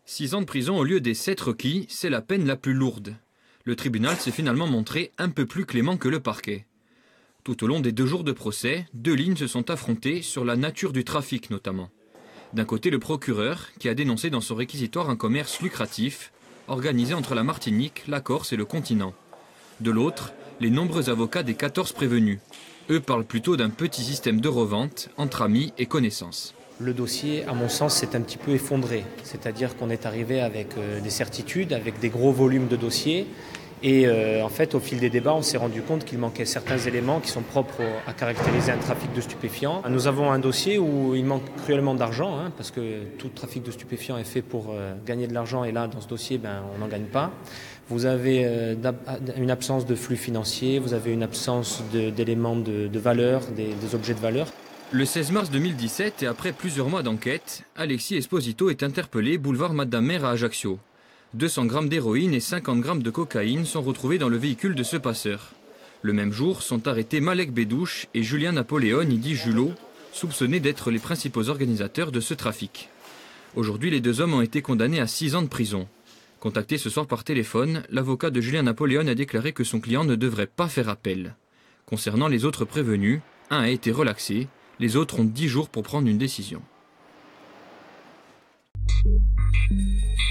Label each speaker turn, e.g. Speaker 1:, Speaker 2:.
Speaker 1: 6 ans de prison au lieu des 7 requis, c'est la peine la plus lourde. Le tribunal s'est finalement montré un peu plus clément que le parquet. Tout au long des 2 jours de procès, 2 lignes se sont affrontées sur la nature du trafic notamment. D'un côté, le procureur, qui a dénoncé dans son réquisitoire un commerce lucratif, organisé entre la Martinique, la Corse et le continent. De l'autre, les nombreux avocats des 14 prévenus. Eux parlent plutôt d'un petit système de revente entre amis et connaissances.
Speaker 2: Le dossier, à mon sens, s'est un petit peu effondré. C'est-à-dire qu'on est arrivé avec des certitudes, avec des gros volumes de dossiers. Et en fait, au fil des débats, on s'est rendu compte qu'il manquait certains éléments qui sont propres à caractériser un trafic de stupéfiants. Nous avons un dossier où il manque cruellement d'argent, parce que tout trafic de stupéfiants est fait pour gagner de l'argent. Et là, dans ce dossier, on n'en gagne pas. Vous avez une absence de flux financier, vous avez une absence d'éléments de valeur, des objets de valeur.
Speaker 1: Le 16 mars 2017, et après plusieurs mois d'enquête, Alexis Esposito est interpellé boulevard Madame-Mère à Ajaccio. 200 grammes d'héroïne et 50 grammes de cocaïne sont retrouvés dans le véhicule de ce passeur. Le même jour sont arrêtés Malek Bédouche et Julien Napoléon, dit Julot, soupçonnés d'être les principaux organisateurs de ce trafic. Aujourd'hui, les 2 hommes ont été condamnés à 6 ans de prison. Contacté ce soir par téléphone, l'avocat de Julien Napoléon a déclaré que son client ne devrait pas faire appel. Concernant les autres prévenus, un a été relaxé, les autres ont 10 jours pour prendre une décision.